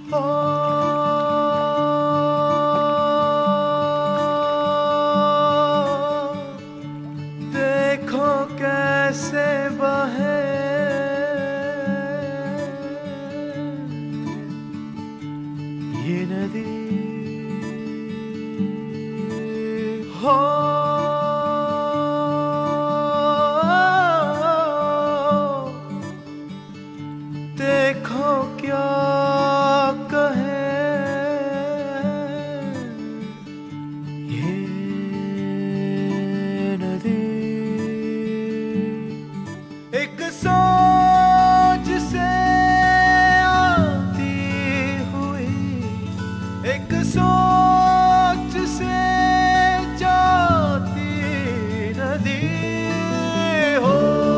हो देखो कैसे बहे ये नदी हो देखो क्या कहे ये नदी एक सोच से आती हुई एक सोच से जाती नदी हो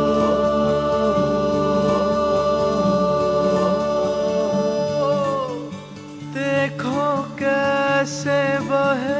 देखो कैसे बहे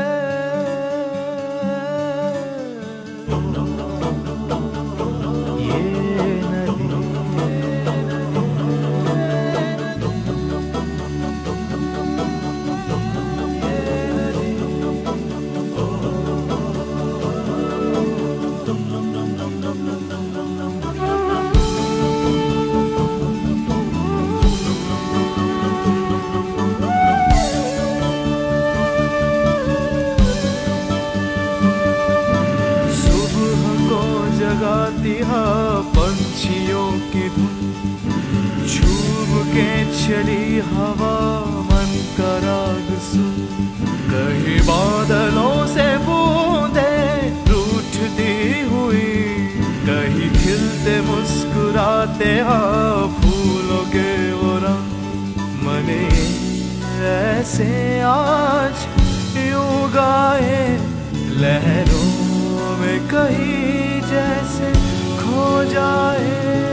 जगाती हाँ पंछियों की धुन झूम के चली हवा मन का राग सुन कहीं बादलों से बूंदे रूठती हुई कहीं खिलते मुस्कुराते हाँ फूलों के वो रंग मने ऐसे आज यूं गाए लहरों में कहीं जैसे खो जाए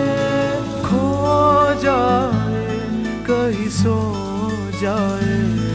कहीं सो जाए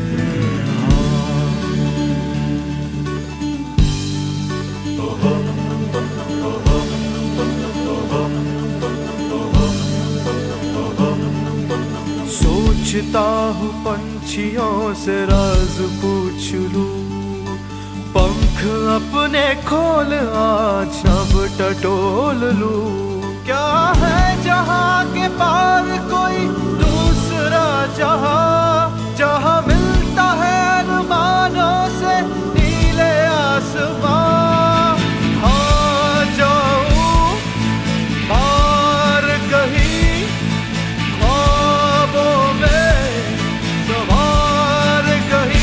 सोचता हूँ पंछियों से राज पूछ लूं पंख अपने खोल आज अब टटोल लूं क्या है जहाँ के पार कोई दूसरा जहाँ जहाँ मिलता है अरमानों से नीले आसमां हाँ जाऊं पार कहीं ख्वाबों में सवार कहीं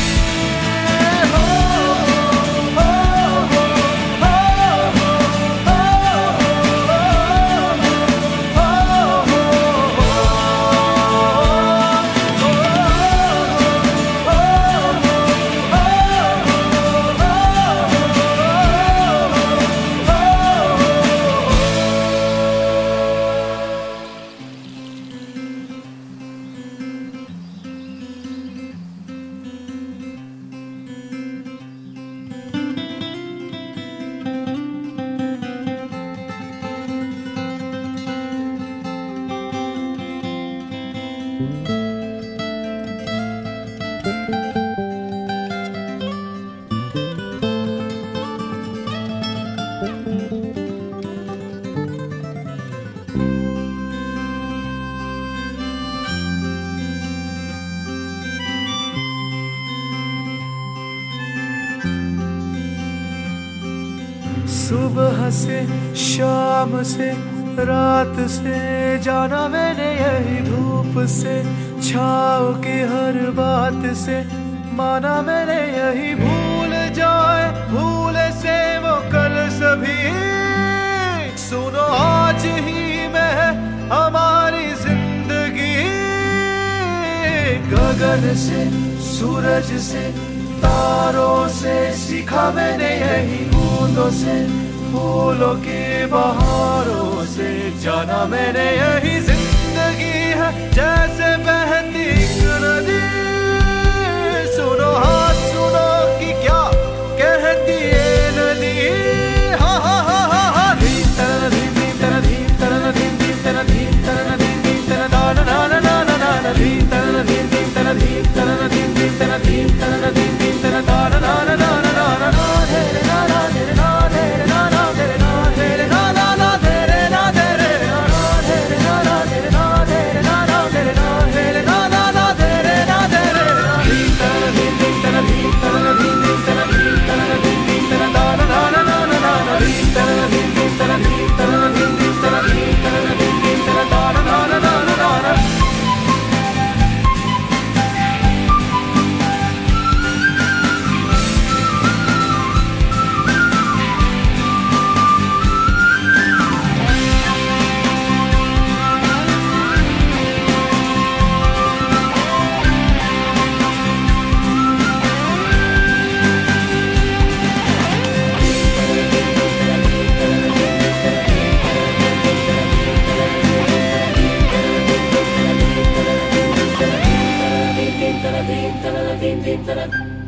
सुबह से शाम से रात से जाना मैंने यही धूप से छाँव की हर बात से माना मैंने यही भूल जाए भूल से वो कल सभी सुनो आज ही में है हमारी जिंदगी गगन से सूरज से तारों से सीखा मैंने यही बूंदों से फूलों की बहारों से जाना मैंने यही जिंदगी है जैसे बहती नदी सुनो हाँ सुनो कि क्या कहती है नदी हा हा हा हा हा धीम तरन धीम तरन धीम तरन धीम तरन धीम तरन धीम तरन ना ना ना ना ना ना धीम तरन धीम तरन din din da